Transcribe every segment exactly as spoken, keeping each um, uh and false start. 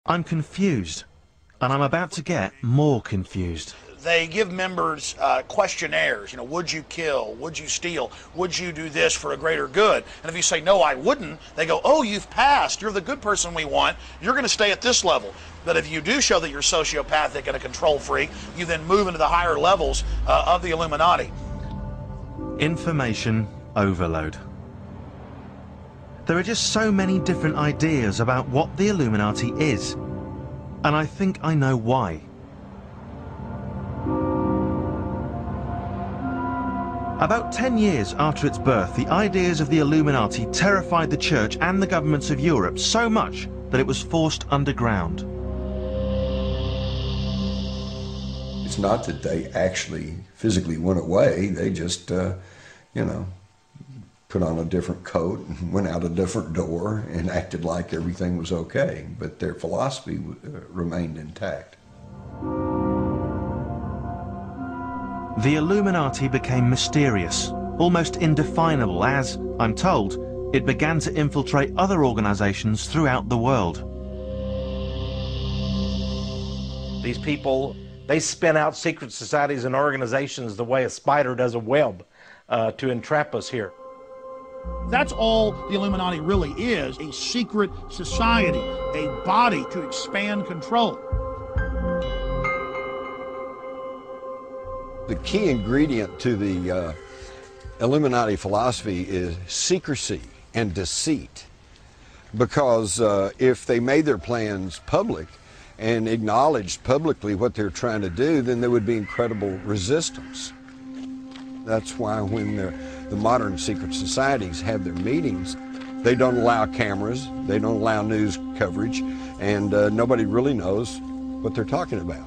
I'm confused, and I'm about to get more confused. They give members uh, questionnaires, you know, would you kill, would you steal, would you do this for a greater good? And if you say, no, I wouldn't, they go, oh, you've passed, you're the good person we want, you're going to stay at this level. But if you do show that you're sociopathic and a control freak, you then move into the higher levels uh, of the Illuminati. Information overload. There are just so many different ideas about what the Illuminati is, and I think I know why. About ten years after its birth, the ideas of the Illuminati terrified the church and the governments of Europe so much that it was forced underground. It's not that they actually physically went away, they just, uh, you know, put on a different coat and went out a different door and acted like everything was okay, but their philosophy uh, remained intact. The Illuminati became mysterious, almost indefinable as, I'm told, it began to infiltrate other organizations throughout the world. These people, they spin out secret societies and organizations the way a spider does a web uh, to entrap us here. That's all the Illuminati really is, a secret society, a body to expand control. The key ingredient to the uh, Illuminati philosophy is secrecy and deceit. Because uh, if they made their plans public and acknowledged publicly what they're trying to do, then there would be incredible resistance. That's why when the, the modern secret societies have their meetings, they don't allow cameras, they don't allow news coverage, and uh, nobody really knows what they're talking about.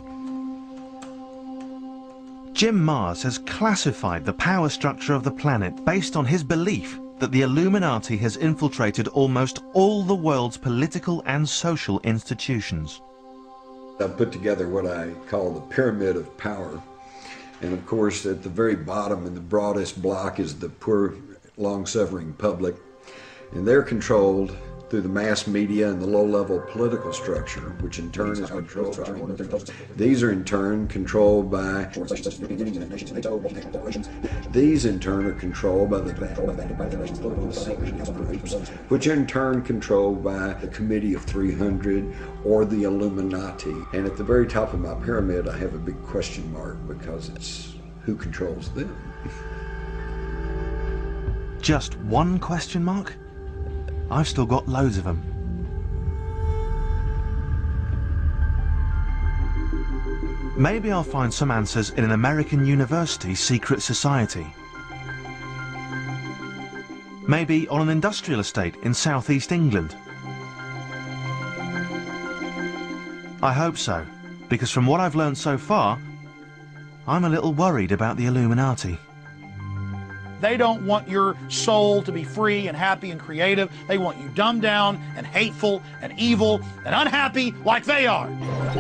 Jim Marrs has classified the power structure of the planet based on his belief that the Illuminati has infiltrated almost all the world's political and social institutions. I've put together what I call the pyramid of power. And of course, at the very bottom in the broadest block is the poor, long-suffering public. And they're controlled through the mass media and the low-level political structure, which in turn is controlled by... These are in turn controlled by... These in turn are controlled by the... which in turn controlled by the Committee of three hundred or the Illuminati. And at the very top of my pyramid, I have a big question mark because it's who controls them. Just one question mark? I've still got loads of them. Maybe I'll find some answers in an American university secret society. Maybe on an industrial estate in southeast England. I hope so, because from what I've learned so far, I'm a little worried about the Illuminati. They don't want your soul to be free and happy and creative. They want you dumbed down and hateful and evil and unhappy like they are.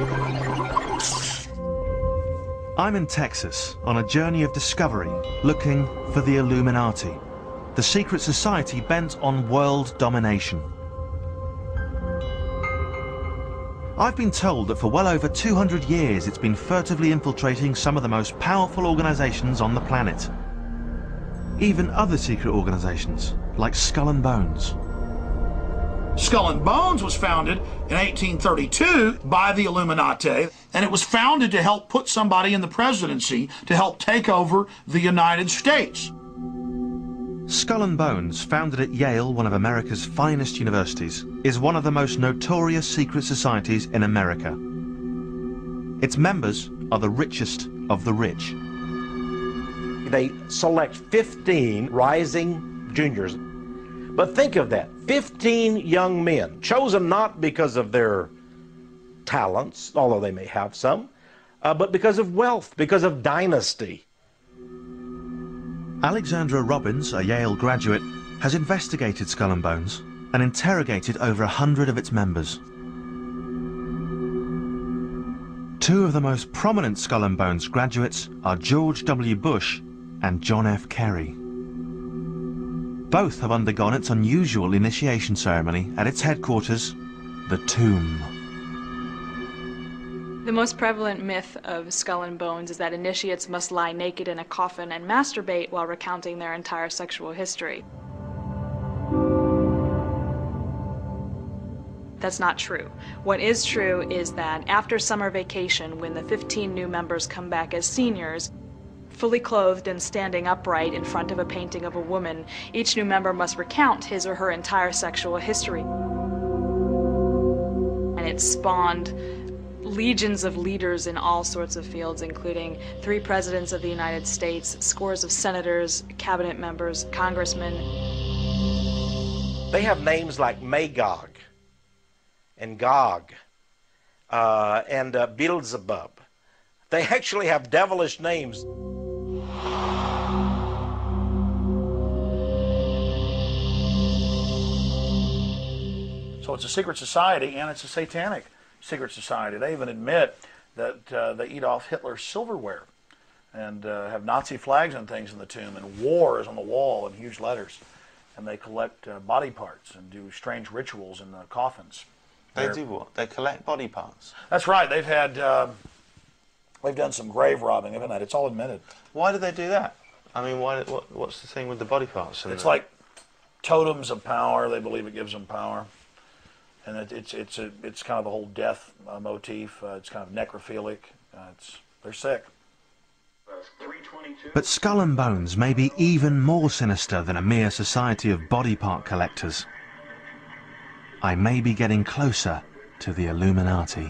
I'm in Texas on a journey of discovery, looking for the Illuminati, the secret society bent on world domination. I've been told that for well over two hundred years it's been furtively infiltrating some of the most powerful organizations on the planet. Even other secret organizations, like Skull and Bones. Skull and Bones was founded in eighteen thirty-two by the Illuminati, and it was founded to help put somebody in the presidency to help take over the United States. Skull and Bones, founded at Yale, one of America's finest universities, is one of the most notorious secret societies in America. Its members are the richest of the rich. They select fifteen rising juniors. But think of that, fifteen young men, chosen not because of their talents, although they may have some, uh, but because of wealth, because of dynasty. Alexandra Robbins, a Yale graduate, has investigated Skull and Bones and interrogated over a hundred of its members. Two of the most prominent Skull and Bones graduates are George W. Bush and John F. Kerry. Both have undergone its unusual initiation ceremony at its headquarters, the Tomb. The most prevalent myth of Skull and Bones is that initiates must lie naked in a coffin and masturbate while recounting their entire sexual history. That's not true. What is true is that after summer vacation, when the fifteen new members come back as seniors, fully clothed and standing upright in front of a painting of a woman, each new member must recount his or her entire sexual history. And it spawned legions of leaders in all sorts of fields, including three presidents of the United States, scores of senators, cabinet members, congressmen. They have names like Magog and Gog uh, and uh, Beelzebub. They actually have devilish names. So it's a secret society, and it's a satanic secret society. They even admit that uh, they eat off Hitler's silverware and uh, have Nazi flags and things in the tomb, and war is on the wall in huge letters. And they collect uh, body parts and do strange rituals in the coffins. They They're, do what? They collect body parts? That's right. They've had, uh, they've done some grave robbing, haven't they? It's all admitted. Why do they do that? I mean, why? What, what's the thing with the body parts? It's the... like totems of power. They believe it gives them power. And it, it's it's a, it's kind of the whole death uh, motif. Uh, it's kind of necrophilic. Uh, it's they're sick. But Skull and Bones may be even more sinister than a mere society of body part collectors. I may be getting closer to the Illuminati.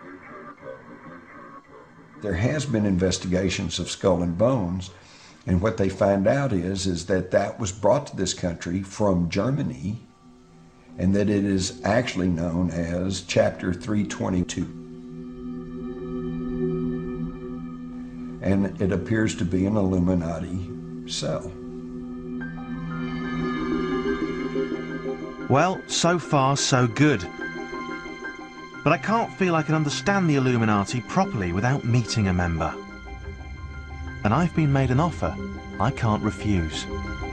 There has been investigations of Skull and Bones, and what they find out is, is that that was brought to this country from Germany, and that it is actually known as Chapter three twenty-two. And it appears to be an Illuminati cell. Well, so far so good. But I can't feel I can understand the Illuminati properly without meeting a member. And I've been made an offer I can't refuse.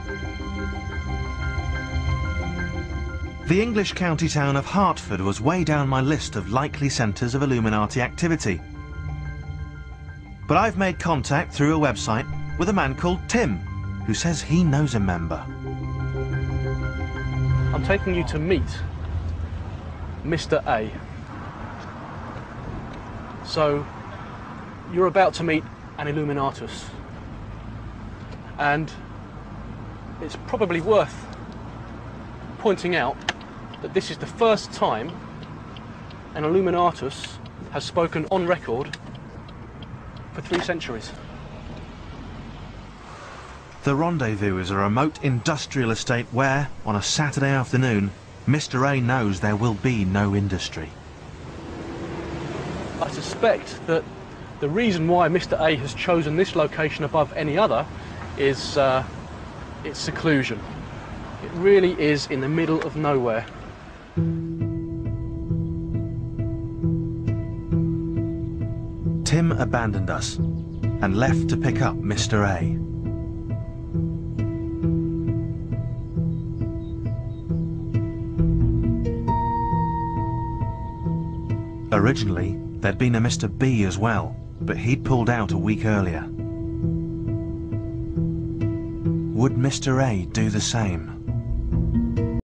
The English county town of Hertford was way down my list of likely centres of Illuminati activity. But I've made contact through a website with a man called Tim, who says he knows a member. I'm taking you to meet Mister A. So, you're about to meet an Illuminatus. And it's probably worth pointing out that this is the first time an Illuminatus has spoken on record for three centuries. The Rendezvous is a remote industrial estate where, on a Saturday afternoon, Mister A knows there will be no industry. I suspect that the reason why Mister A has chosen this location above any other is uh, its seclusion. It really is in the middle of nowhere. Tim abandoned us and left to pick up Mister A. Originally, there'd been a Mister B as well, but he'd pulled out a week earlier. Would Mister A do the same?